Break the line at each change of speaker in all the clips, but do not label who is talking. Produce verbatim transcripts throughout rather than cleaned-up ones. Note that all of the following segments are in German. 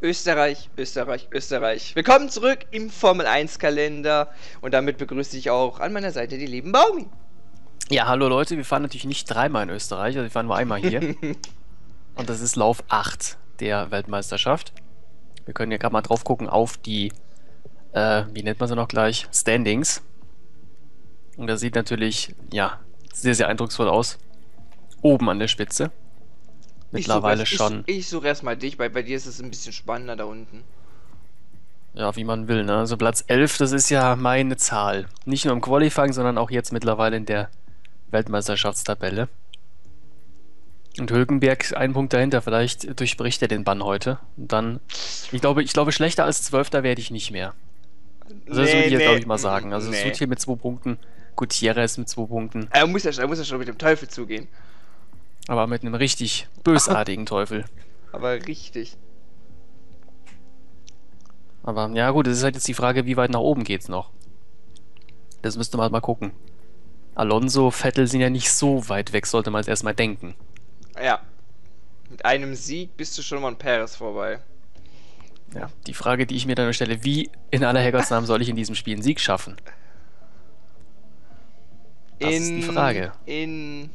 Österreich, Österreich, Österreich. Willkommen zurück im Formel eins Kalender. Und damit begrüße ich auch an meiner Seite die lieben Baumi.
Ja, hallo Leute, wir fahren natürlich nicht dreimal in Österreich, also wir fahren nur einmal hier. Und das ist Lauf acht der Weltmeisterschaft. Wir können ja gerade mal drauf gucken auf die, äh, wie nennt man sie noch gleich, Standings. Und das sieht natürlich, ja, sehr, sehr eindrucksvoll aus. Oben an der Spitze. Mittlerweile
ich such,
schon.
Ich, ich suche erstmal dich, weil bei dir ist es ein bisschen spannender da unten.
Ja, wie man will, ne? Also Platz elf, das ist ja meine Zahl. Nicht nur im Qualifying, sondern auch jetzt mittlerweile in der Weltmeisterschaftstabelle. Und Hülkenberg einen Punkt dahinter, vielleicht durchbricht er den Bann heute. Und dann, ich glaube, ich glaube, schlechter als Zwölfter werde ich nicht mehr. Also das
Nee,
würde ich jetzt,
nee,
glaube ich, mal sagen. Also es
nee.
wird hier mit zwei Punkten, Gutierrez mit zwei Punkten,
Er muss ja, er muss ja schon mit dem Teufel zugehen.
aber mit einem richtig bösartigen Teufel.
Aber richtig.
Aber ja gut, es ist halt jetzt die Frage, wie weit nach oben geht's noch. Das müsste man halt mal gucken. Alonso, Vettel sind ja nicht so weit weg, sollte man jetzt erstmal denken.
Ja. Mit einem Sieg bist du schon mal an Perez vorbei.
Ja, die Frage, die ich mir dann stelle, wie in aller Herrgottsnamen soll ich in diesem Spiel einen Sieg schaffen? Das
in,
ist die Frage.
In...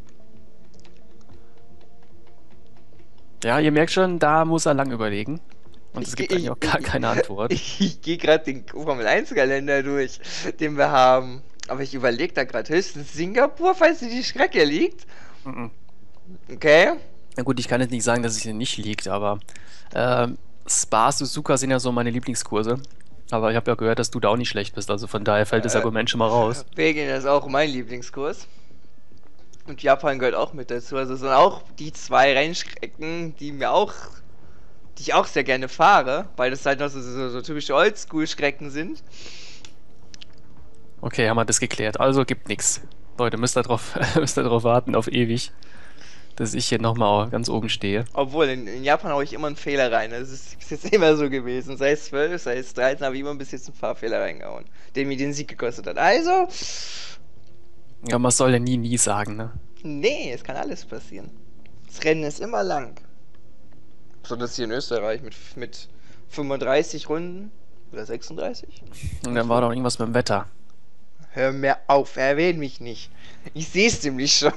Ja, ihr merkt schon, da muss er lang überlegen. Und es gibt
Ich-
eigentlich auch gar
ich-
keine Antwort.
Ich, ich gehe gerade den Formel eins Kalender durch, den wir haben. Aber ich überlege da gerade höchstens Singapur, falls die Strecke liegt.
Mhm.
Okay.
Na gut, ich kann jetzt nicht sagen, dass es hier nicht liegt, aber ähm, Spa, Suzuka sind ja so meine Lieblingskurse. Aber ich habe ja gehört, dass du da auch nicht schlecht bist, also von daher fällt das
Äh,
Argument schon mal raus.
Belgien ist auch mein Lieblingskurs. Und Japan gehört auch mit dazu. Also es sind auch die zwei Rennstrecken, die mir auch, die ich auch sehr gerne fahre, weil das halt noch so, so, so typische Oldschool-Strecken sind.
Okay, haben wir das geklärt. Also gibt nichts. Leute, müsst ihr drauf, müsst ihr drauf warten, auf ewig, dass ich hier nochmal ganz oben stehe.
Obwohl, in, in Japan haue ich immer einen Fehler rein. Das ist bis jetzt immer so gewesen. Sei es zwölf, sei es dreizehn, habe ich immer bis jetzt einen Fahrfehler reingehauen, der mir den Sieg gekostet hat. Also,
Ja, man soll ja nie, nie sagen, ne?
nee, es kann alles passieren. Das Rennen ist immer lang. Besonders hier in Österreich mit, mit fünfunddreißig Runden. Oder sechsunddreißig?
Und dann war doch irgendwas mit dem Wetter.
Hör mir auf, erwähn mich nicht. Ich sehe es nämlich schon.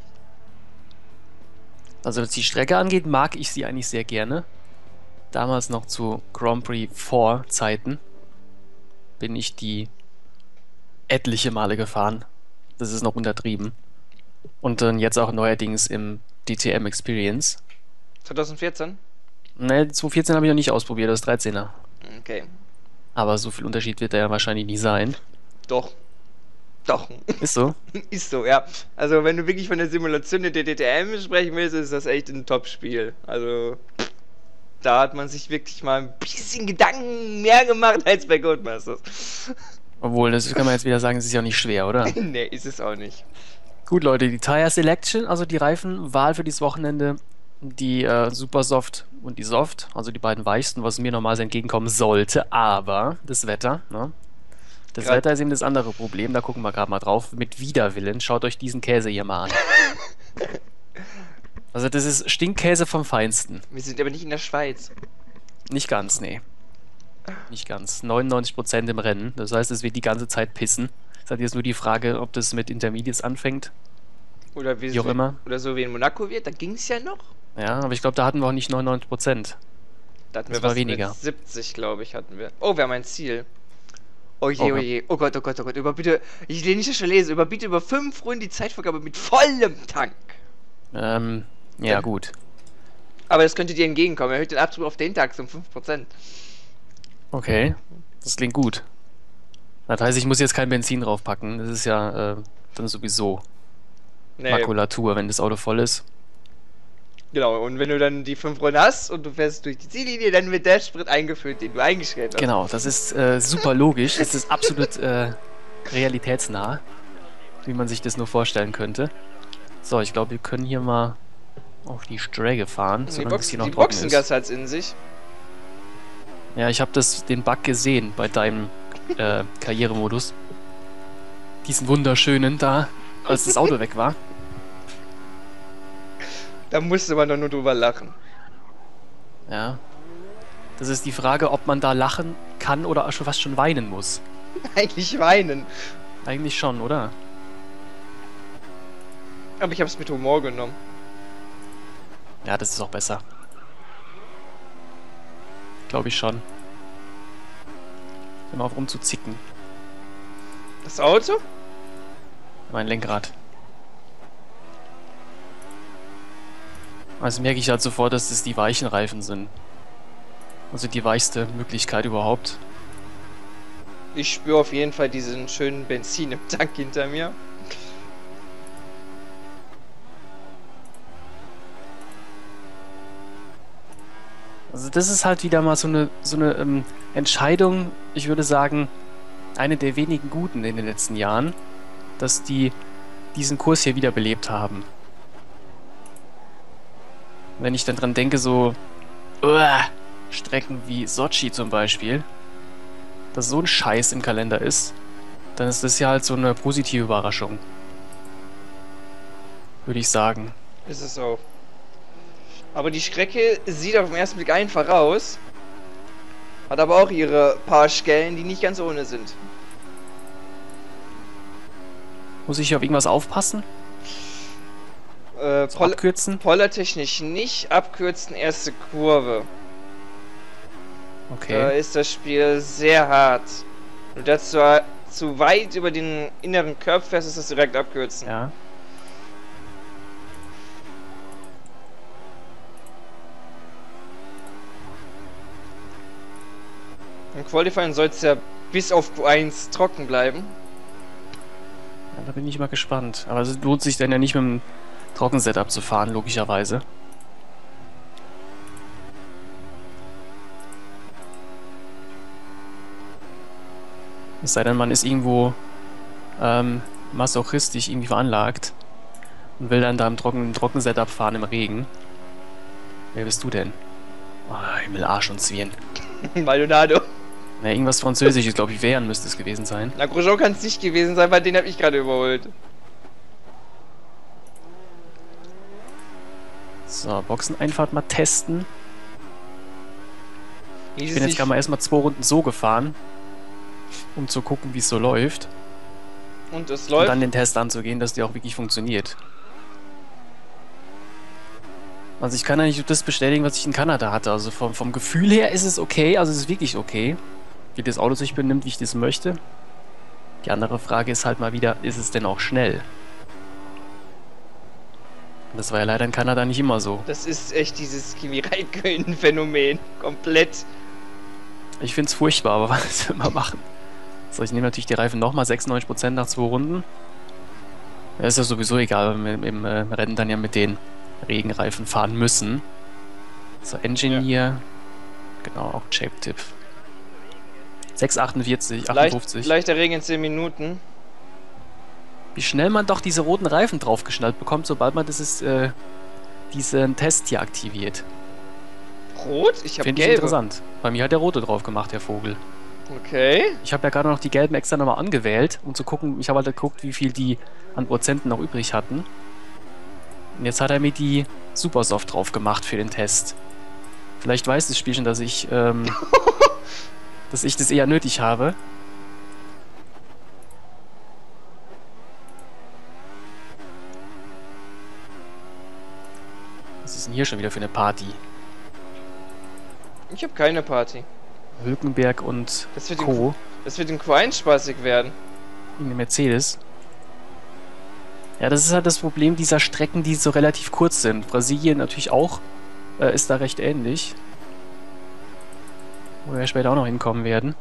Also was die Strecke angeht, mag ich sie eigentlich sehr gerne. Damals noch zu Grand Prix vier Zeiten bin ich die etliche Male gefahren. Das ist noch untertrieben. Und dann jetzt auch neuerdings im D T M Experience.
zwanzig vierzehn?
Ne, zwanzig vierzehn habe ich noch nicht ausprobiert, das dreizehner.
Okay.
Aber so viel Unterschied wird da ja wahrscheinlich nie sein.
Doch. Doch.
Ist so?
Ist so, ja. Also, wenn du wirklich von der Simulation der D T M sprechen willst, ist das echt ein Top-Spiel. Also, da hat man sich wirklich mal ein bisschen Gedanken mehr gemacht als bei Codemasters.
Obwohl, das kann man jetzt wieder sagen, es ist ja nicht schwer, oder?
Nee, ist es auch nicht.
Gut, Leute, die Tire Selection, also die Reifenwahl für dieses Wochenende, die äh, Supersoft und die Soft, also die beiden weichsten, was mir normalerweise entgegenkommen sollte, aber das Wetter, ne? Das
Grad-
Wetter ist eben das andere Problem, da gucken wir gerade mal drauf, mit Widerwillen, schaut euch diesen Käse hier mal an. Also das ist Stinkkäse vom Feinsten.
Wir sind aber nicht in der Schweiz.
Nicht ganz, nee. Nicht ganz. neunundneunzig Prozent im Rennen, das heißt, es wird die ganze Zeit pissen. Es hat jetzt nur die Frage, ob das mit Intermediates anfängt.
Oder, wie
Wie auch immer.
oder so wie in Monaco wird, da ging es ja noch.
Ja, aber ich glaube, da hatten wir auch nicht neunundneunzig Prozent.
Da hatten
Das
wir
war
was
weniger.
Mit siebzig, glaube ich, hatten wir. Oh, wir haben ein Ziel. Oh je,
Okay.
oh je. Oh Gott, oh Gott, oh Gott. Überbiete, ich lehne nicht schon lese. Überbiete über fünf Runden die Zeitvorgabe mit vollem Tank.
Ähm, ja,
Ja.
gut.
Aber das könnte dir entgegenkommen. Erhöht den Abzug auf den Tag um fünf Prozent.
Okay, das klingt gut. Das heißt, ich muss jetzt kein Benzin draufpacken. Das ist ja äh, dann sowieso
Nee,
Makulatur, wenn das Auto voll ist.
genau. Und wenn du dann die fünf Runden hast und du fährst durch die Ziellinie, dann wird der Sprit eingeführt, den du eingestellt hast.
Genau, das ist äh, super logisch. Das ist absolut äh, realitätsnah, wie man sich das nur vorstellen könnte. So, ich glaube, wir können hier mal auf die Strecke fahren,
Die,
solange es
Box,
hier noch
die
trocken
Boxengas
ist.
hat's in sich.
Ja, ich habe das den Bug gesehen bei deinem äh, Karrieremodus. Diesen wunderschönen da, als das Auto weg war.
Da musste man doch nur drüber lachen.
Ja. Das ist die Frage, ob man da lachen kann oder schon fast schon weinen muss.
Eigentlich weinen.
Eigentlich schon, oder?
Aber ich habe es mit Humor genommen.
Ja, das ist auch besser. Glaube ich schon. Immer auf rumzuzicken.
Das Auto?
Mein Lenkrad. Also merke ich halt sofort, dass es die weichen Reifen sind. Also die weichste Möglichkeit überhaupt.
Ich spüre auf jeden Fall diesen schönen Benzin im Tank hinter mir.
Also das ist halt wieder mal so eine, so eine ähm, Entscheidung, ich würde sagen, eine der wenigen guten in den letzten Jahren, dass die diesen Kurs hier wiederbelebt haben. Wenn ich dann dran denke, so uah, Strecken wie Sochi zum Beispiel, dass so ein Scheiß im Kalender ist, dann ist das ja halt so eine positive Überraschung. Würde ich sagen.
Ist es auch. Aber die Strecke sieht auf den ersten Blick einfach aus. Hat aber auch ihre paar Stellen, die nicht ganz ohne sind.
Muss ich auf irgendwas aufpassen?
Äh,
So
Pol
abkürzen?
Pollertechnisch nicht, abkürzen erste Kurve. Da
Okay.
ist das Spiel sehr hart. Und da zwar zu weit über den inneren Curb fährst, ist das direkt abkürzen.
Ja.
Im Qualifying soll es ja bis auf Q eins trocken bleiben.
Ja, da bin ich mal gespannt. Aber es lohnt sich dann ja nicht mit dem Trockensetup zu fahren, logischerweise. Es sei denn, man ist irgendwo ähm, masochistisch irgendwie veranlagt und will dann da im trockenen Trockensetup fahren im Regen. Wer bist du denn? Oh, Himmel, Arsch und Zwirn.
Maldonado.
Na, irgendwas Französisches, glaube ich, wären müsste es gewesen sein.
Na, Grosjean kann es nicht gewesen sein, weil den habe ich gerade überholt.
So, Boxeneinfahrt mal testen.
Wie
Ich
sie
bin jetzt
sich-
gerade mal erstmal zwei Runden so gefahren, um zu gucken, wie es so läuft.
Und es
Und
läuft.
dann den Test anzugehen, dass die auch wirklich funktioniert. Also ich kann eigentlich nur das bestätigen, was ich in Kanada hatte. Also vom, vom Gefühl her ist es okay, also es ist wirklich okay, wie das Auto sich benimmt, wie ich das möchte. Die andere Frage ist halt mal wieder, ist es denn auch schnell? Und das war ja leider in Kanada nicht immer so.
Das ist echt dieses Kimi Räikkönen-Phänomen. Komplett.
Ich find's furchtbar, aber was will man machen? So, ich nehme natürlich die Reifen nochmal, sechsundneunzig Prozent nach zwei Runden. Ja, ist ja sowieso egal, wenn wir im, im äh, Rennen dann ja mit den Regenreifen fahren müssen. So, Engineer. Genau, auch Shape-Tipp. sechs Komma achtundvierzig,
Leicht,
achtundfünfzig.
leichter Regen in zehn Minuten.
Wie schnell man doch diese roten Reifen draufgeschnallt bekommt, sobald man dieses, äh, diesen Test hier aktiviert.
Rot? Ich habe
Finde ich
gelbe.
interessant. Bei mir hat der rote drauf gemacht, der Vogel.
Okay.
Ich habe ja gerade noch die gelben extra nochmal angewählt, um zu gucken, ich habe halt geguckt, wie viel die an Prozenten noch übrig hatten. Und jetzt hat er mir die Supersoft drauf gemacht für den Test. Vielleicht weiß das Spiel schon, dass ich, ähm, dass ich das eher nötig habe. Was ist denn hier schon wieder für eine Party?
Ich habe keine Party.
Hülkenberg und
Das wird, in,
Co.
das wird in Q eins spaßig werden.
Eine Mercedes. Ja, das ist halt das Problem dieser Strecken, die so relativ kurz sind. Brasilien natürlich auch, äh, ist da recht ähnlich. Wo wir später auch noch hinkommen werden.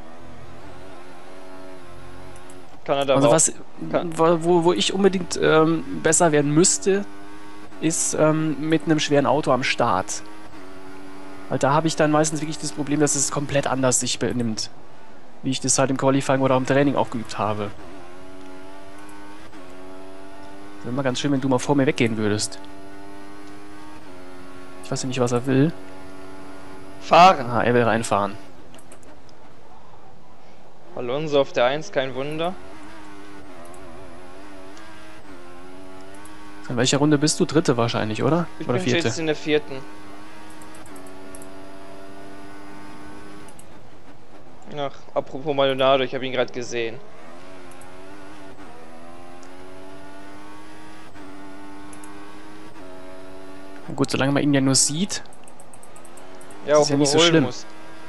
Kanada
Also
war
was, wo, wo ich unbedingt ähm, besser werden müsste, ist ähm, mit einem schweren Auto am Start. Weil da habe ich dann meistens wirklich das Problem, dass es komplett anders sich benimmt. Wie ich das halt im Qualifying oder im Training auch geübt habe. Wäre mal ganz schön, wenn du mal vor mir weggehen würdest. Ich weiß ja nicht, was er will.
fahren.
Ah, er will reinfahren.
Alonso auf der eins, kein Wunder.
In welcher Runde bist du? Dritte wahrscheinlich, oder?
Ich
Oder
bin
vierte?
jetzt in der vierten. Ach, apropos Maldonado, ich habe ihn gerade gesehen.
Gut, solange man ihn ja nur sieht,
Ja, auch
ist ja nicht so
überholen
schlimm.
muss.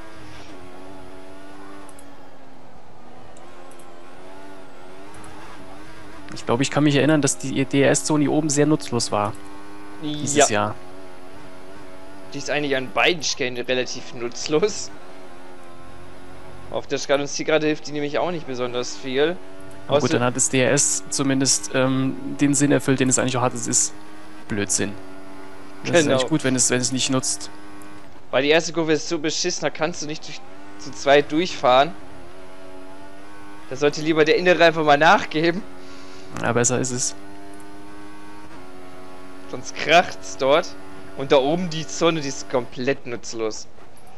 Ich glaube, ich kann mich erinnern, dass die D R S-Zone hier oben sehr nutzlos war. Dieses
Ja,
Jahr.
die ist eigentlich an beiden Stellen relativ nutzlos. Auf der Skadenziegerade hilft die nämlich auch nicht besonders viel.
Aber gut,
Außer-
dann hat das D R S zumindest ähm, den Sinn erfüllt, den es eigentlich auch hat. Es ist Blödsinn. Das ist
Genau.
eigentlich gut, wenn es, wenn es nicht nutzt.
Weil die erste Kurve ist so beschissen, da kannst du nicht durch, zu zweit durchfahren. Da sollte lieber der Innere einfach mal nachgeben.
Ja, besser ist es.
Sonst kracht's dort. Und da oben die Zone, die ist komplett nutzlos.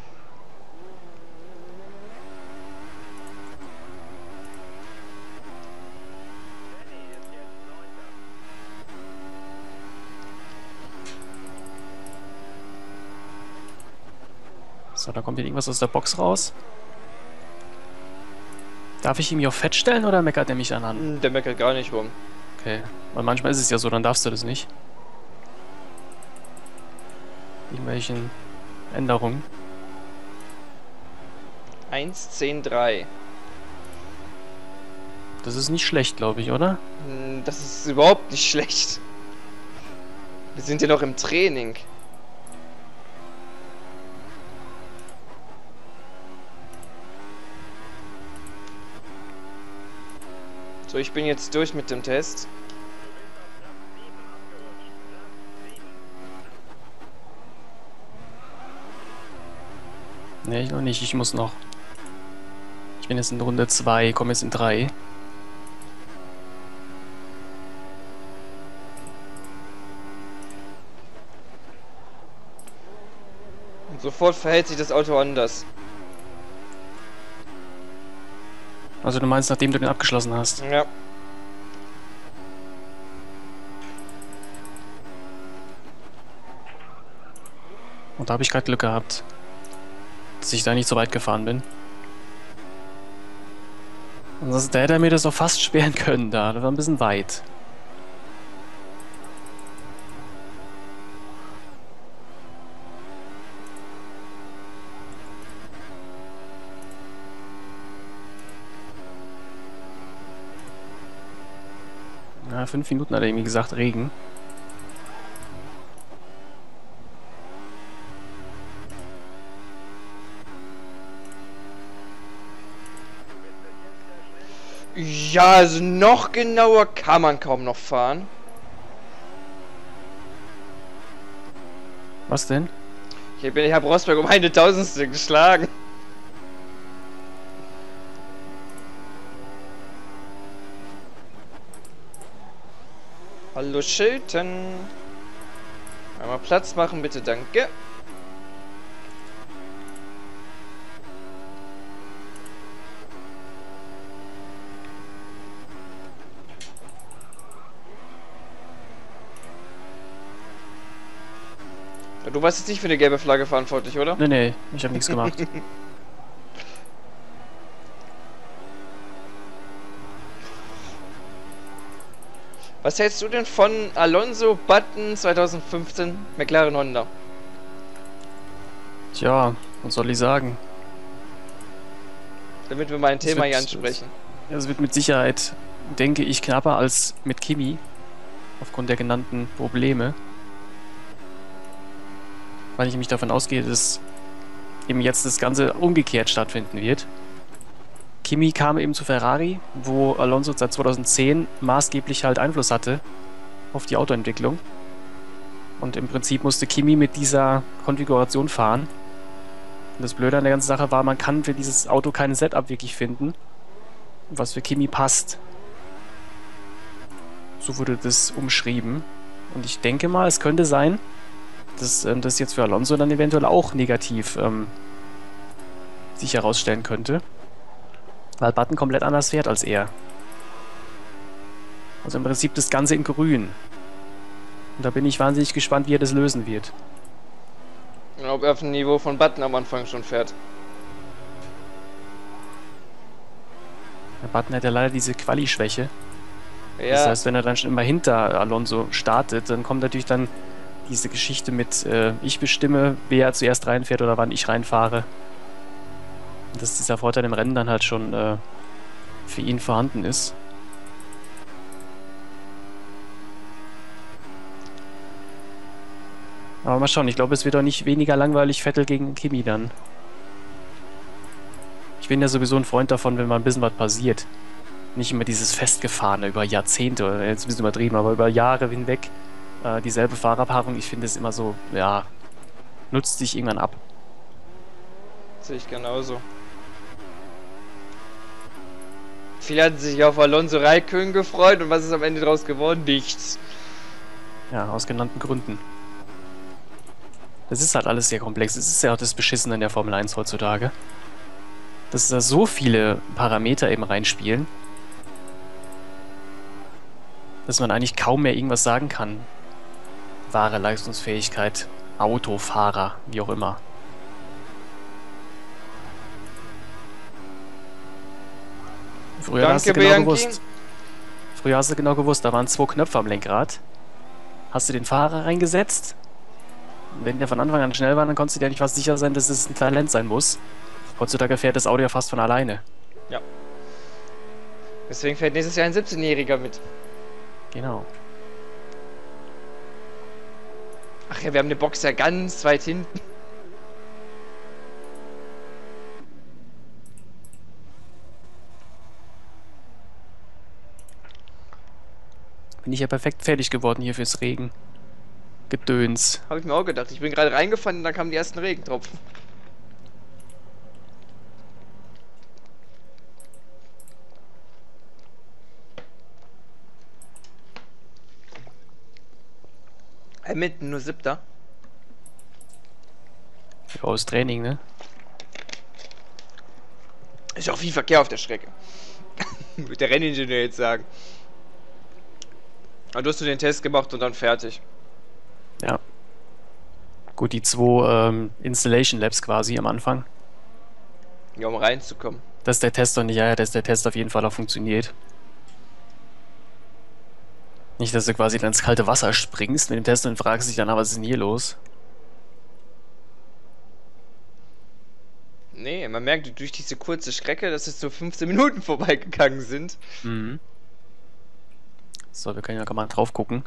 So, da kommt hier irgendwas aus der Box raus. Darf ich ihm hier auf Fett stellen oder meckert er mich dann an?
Hm, Der meckert gar nicht rum.
Okay, weil manchmal ist es ja so, dann darfst du das nicht. Irgendwelchen Änderungen.
eins, zehn, drei.
Das ist nicht schlecht, glaube ich, oder?
Hm, Das ist überhaupt nicht schlecht. Wir sind ja noch im Training. So, ich bin jetzt durch mit dem Test.
Nee, ich noch nicht. Ich muss noch. Ich bin jetzt in Runde zwei, komme jetzt in drei.
Und sofort verhält sich das Auto anders.
Also du meinst, nachdem du den abgeschlossen hast?
Ja.
Und da habe ich gerade Glück gehabt, dass ich da nicht so weit gefahren bin. Ansonsten da hätte er mir das auch fast sperren können da. Das war ein bisschen weit. Na, fünf Minuten hat er irgendwie gesagt, Regen.
Ja, also noch genauer kann man kaum noch fahren.
Was denn?
Ich bin Herr Rosberg um eine Tausendstel geschlagen. Hallo Schilden. Einmal Platz machen, bitte, danke. Du warst jetzt nicht für eine gelbe Flagge verantwortlich, oder?
Nee, nee, ich habe nichts gemacht.
Was hältst du denn von Alonso Button zwanzig fünfzehn McLaren Honda?
Tja, was soll ich sagen?
Damit wir mal ein
Das
Thema
wird-
hier ansprechen.
Es wird mit Sicherheit, denke ich, knapper als mit Kimi. Aufgrund der genannten Probleme. Weil ich nämlich davon ausgehe, dass eben jetzt das Ganze umgekehrt stattfinden wird. Kimi kam eben zu Ferrari, wo Alonso seit zweitausendzehn maßgeblich halt Einfluss hatte auf die Autoentwicklung. Und im Prinzip musste Kimi mit dieser Konfiguration fahren. Und das Blöde an der ganzen Sache war, man kann für dieses Auto kein Setup wirklich finden, was für Kimi passt. So wurde das umschrieben. Und ich denke mal, es könnte sein, dass ähm, das jetzt für Alonso dann eventuell auch negativ ähm, sich herausstellen könnte. Weil Button komplett anders fährt als er. Also im Prinzip das Ganze in grün. Und da bin ich wahnsinnig gespannt, wie er das lösen wird.
Und ob er auf dem Niveau von Button am Anfang schon fährt.
Der Button hat ja leider diese Quali-Schwäche.
Ja.
Das heißt, wenn er dann schon immer hinter Alonso startet, dann kommt natürlich dann diese Geschichte mit, äh, ich bestimme, wer zuerst reinfährt oder wann ich reinfahre. Und dass dieser Vorteil im Rennen dann halt schon äh, für ihn vorhanden ist. Aber mal schauen, ich glaube, es wird auch nicht weniger langweilig Vettel gegen Kimi dann. Ich bin ja sowieso ein Freund davon, wenn mal ein bisschen was passiert. Nicht immer dieses Festgefahrene über Jahrzehnte, oder jetzt ein bisschen übertrieben, aber über Jahre hinweg äh, dieselbe Fahrerpaarung. Ich finde es immer so, ja, nutzt sich irgendwann ab.
Sehe ich genauso. Viele hatten sich auf Alonso Raikkonen gefreut und was ist am Ende draus geworden? Nichts.
Ja, aus genannten Gründen. Das ist halt alles sehr komplex. Es ist ja auch das Beschissene in der Formel eins heutzutage. Dass da so viele Parameter eben reinspielen, dass man eigentlich kaum mehr irgendwas sagen kann. Wahre Leistungsfähigkeit, Autofahrer, wie auch immer. Früher
Danke,
hast du genau
Bianchi.
gewusst. Früher hast du genau gewusst, da waren zwei Knöpfe am Lenkrad. Hast du den Fahrer reingesetzt? Wenn der von Anfang an schnell war, dann konntest du dir eigentlich fast sicher sein, dass es ein Talent sein muss. Heutzutage fährt das Auto ja fast von alleine.
Ja. Deswegen fährt nächstes Jahr ein siebzehnjähriger mit.
Genau.
Ach ja, wir haben eine Box ja ganz weit hinten.
Bin ich ja perfekt fertig geworden hier fürs Regen. Gedöns.
Habe ich mir auch gedacht. Ich bin gerade reingefahren und dann kamen die ersten Regentropfen. Hamilton nur siebter.
Ja, aus Training, ne?
Ist auch viel Verkehr auf der Strecke. Wird der Renningenieur jetzt sagen. Aber du hast nur den Test gemacht und dann fertig.
Ja. Gut, die zwei ähm, Installation Labs quasi am Anfang.
Ja, um reinzukommen.
Dass der Test doch nicht, ja, ja, dass der Test auf jeden Fall auch funktioniert. Nicht, dass du quasi dann ins kalte Wasser springst mit dem Test und fragst dich dann, was ist denn hier los?
Nee, man merkt durch diese kurze Strecke, dass es so fünfzehn Minuten vorbeigegangen sind.
Mhm. So, wir können ja mal drauf gucken.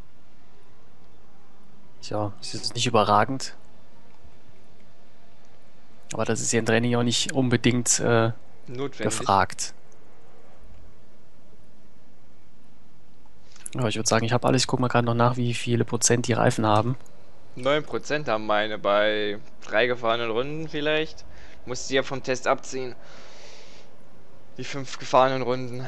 Tja, ist jetzt nicht überragend. Aber das ist ja im Training auch nicht unbedingt äh,
Notwendig.
gefragt. Ja, ich würde sagen, ich habe alles. Ich gucke mal gerade noch nach, wie viele Prozent die Reifen haben.
neun Prozent haben meine bei drei gefahrenen Runden vielleicht. Musste ja vom Test abziehen. Die fünf gefahrenen Runden.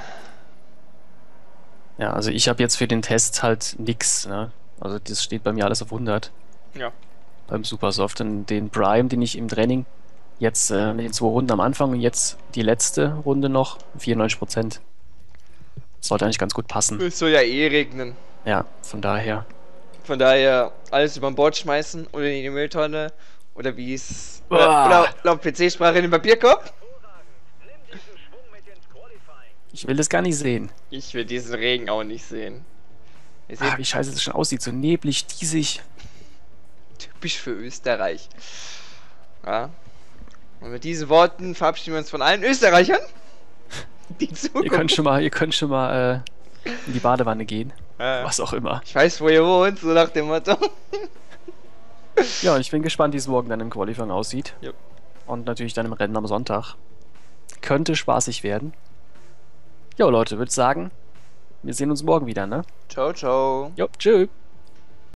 Ja, also ich habe jetzt für den Test halt nix, ne? Also das steht bei mir alles auf hundert.
Ja.
Beim Supersoft. Und den Prime, den ich im Training jetzt äh, mit den zwei Runden am Anfang und jetzt die letzte Runde noch, vierundneunzig Prozent. Sollte eigentlich ganz gut passen.
Es soll ja eh regnen.
Ja, von daher.
Von daher alles über Bord schmeißen oder in die Mülltonne. Oder wie es. Oder,
Uah.
oder laut P C-Sprache in den Papierkorb.
Ich will das gar nicht sehen.
Ich will diesen Regen auch nicht sehen. Ihr
Ah,
seht,
wie scheiße das schon aussieht. So neblig, diesig.
typisch für Österreich. Ja. Und mit diesen Worten verabschieden wir uns von allen Österreichern. Die
Ihr
Zukunft.
könnt schon mal, ihr könnt schon mal äh, in die Badewanne gehen.
Ja.
Was auch immer.
Ich weiß, wo ihr wohnt, so nach dem Motto.
Ja, und ich bin gespannt, wie es morgen dann im Qualifying aussieht.
Jo.
Und natürlich dann im Rennen am Sonntag. Könnte spaßig werden. Jo, Leute, würde sagen, wir sehen uns morgen wieder, ne?
Ciao, ciao.
Jo, tschüss.